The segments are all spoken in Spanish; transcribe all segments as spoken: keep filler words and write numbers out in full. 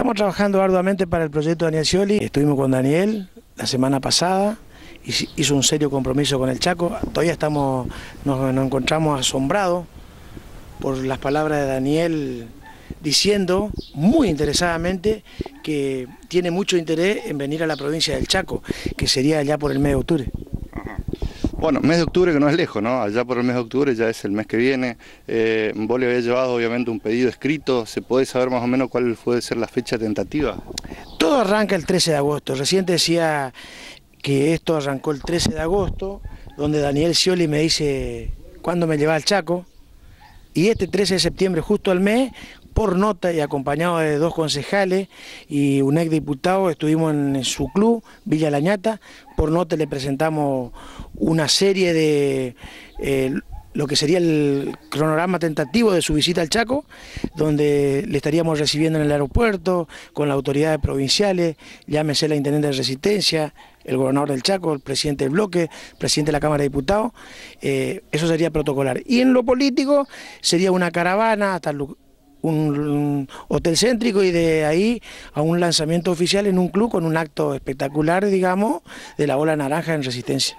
Estamos trabajando arduamente para el proyecto Daniel Scioli. Estuvimos con Daniel la semana pasada, hizo un serio compromiso con el Chaco. Todavía estamos, nos, nos encontramos asombrados por las palabras de Daniel, diciendo muy interesadamente que tiene mucho interés en venir a la provincia del Chaco, que sería allá por el mes de octubre. Bueno, mes de octubre que no es lejos, ¿no? Allá por el mes de octubre ya es el mes que viene. Eh, vos le había llevado obviamente un pedido escrito. ¿Se puede saber más o menos cuál puede ser la fecha tentativa? Todo arranca el trece de agosto. Recién decía que esto arrancó el trece de agosto, donde Daniel Scioli me dice cuándo me lleva al Chaco. Y este trece de septiembre, justo al mes, por nota y acompañado de dos concejales y un exdiputado, estuvimos en su club, Villa La Ñata. Por nota le presentamos una serie de eh, lo que sería el cronograma tentativo de su visita al Chaco, donde le estaríamos recibiendo en el aeropuerto, con las autoridades provinciales, llámese la Intendente de Resistencia, el gobernador del Chaco, el presidente del bloque, presidente de la Cámara de Diputados. Eh, eso sería protocolar. Y en lo político sería una caravana hasta el un hotel céntrico y de ahí a un lanzamiento oficial en un club con un acto espectacular, digamos, de la Ola Naranja en Resistencia.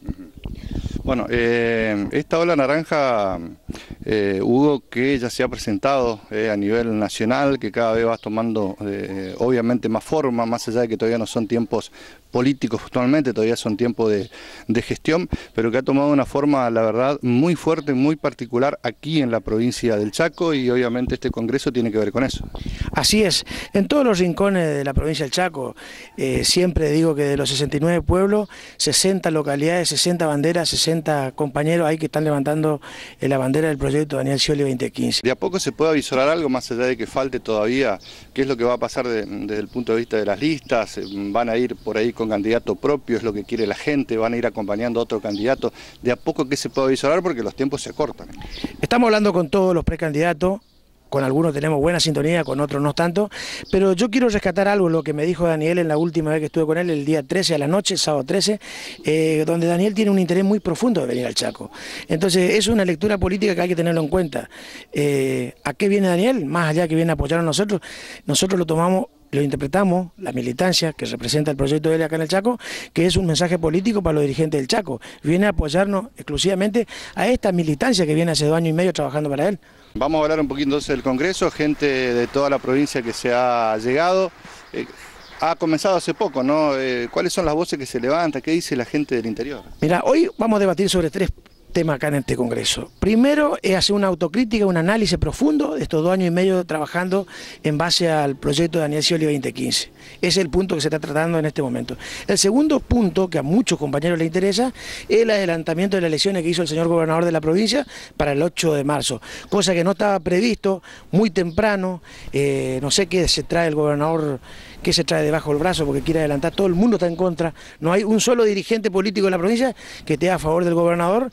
Bueno, eh, esta Ola Naranja, eh, Hugo, que ya se ha presentado eh, a nivel nacional, que cada vez va tomando eh, obviamente más forma, más allá de que todavía no son tiempos políticos actualmente, todavía son tiempos de, de gestión, pero que ha tomado una forma, la verdad, muy fuerte, muy particular aquí en la provincia del Chaco, y obviamente este congreso tiene que ver con eso. Así es, en todos los rincones de la provincia del Chaco, eh, siempre digo que de los sesenta y nueve pueblos, sesenta localidades, sesenta banderas, sesenta compañeros hay que están levantando eh, la bandera del proyecto Daniel Scioli veinte quince. ¿De a poco se puede avisorar algo, más allá de que falte todavía? ¿Qué es lo que va a pasar de, desde el punto de vista de las listas? ¿Van a ir por ahí con candidato propio, es lo que quiere la gente? ¿Van a ir acompañando a otro candidato? ¿De a poco qué se puede avisorar? Porque los tiempos se cortan. Estamos hablando con todos los precandidatos. Con algunos tenemos buena sintonía, con otros no tanto, pero yo quiero rescatar algo, lo que me dijo Daniel en la última vez que estuve con él, el día trece a la noche, el sábado trece, eh, donde Daniel tiene un interés muy profundo de venir al Chaco. Entonces es una lectura política que hay que tenerlo en cuenta. Eh, ¿A qué viene Daniel? Más allá que viene a apoyar a nosotros, nosotros lo tomamos, lo interpretamos, la militancia que representa el proyecto de él acá en el Chaco, que es un mensaje político para los dirigentes del Chaco. Viene a apoyarnos exclusivamente a esta militancia que viene hace dos años y medio trabajando para él. Vamos a hablar un poquito entonces del Congreso, gente de toda la provincia que se ha llegado. Eh, ha comenzado hace poco, ¿no? Eh, ¿Cuáles son las voces que se levantan? ¿Qué dice la gente del interior? Mira, hoy vamos a debatir sobre tres temas acá en este Congreso. Primero es hacer una autocrítica, un análisis profundo de estos dos años y medio trabajando en base al proyecto de Daniel Scioli veinte quince. Ese es el punto que se está tratando en este momento. El segundo punto, que a muchos compañeros les interesa, es el adelantamiento de las elecciones que hizo el señor gobernador de la provincia para el ocho de marzo, cosa que no estaba previsto, muy temprano. Eh, no sé qué se trae el gobernador, qué se trae debajo del brazo porque quiere adelantar, todo el mundo está en contra, no hay un solo dirigente político de la provincia que esté a favor del gobernador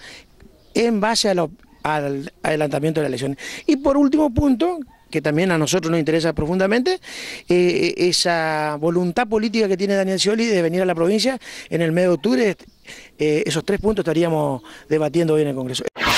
en base a lo, al adelantamiento de las elecciones. Y por último punto, que también a nosotros nos interesa profundamente, eh, esa voluntad política que tiene Daniel Scioli de venir a la provincia en el mes de octubre. Eh, esos tres puntos estaríamos debatiendo hoy en el Congreso.